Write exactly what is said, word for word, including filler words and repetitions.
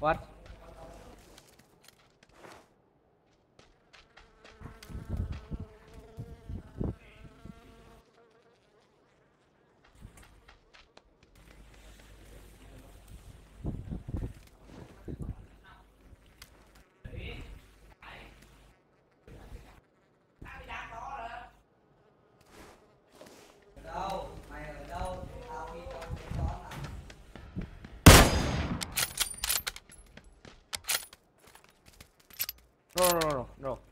What? Đâu? Mày ở đâu? Tao đi trong cái đó là No, no, no, no.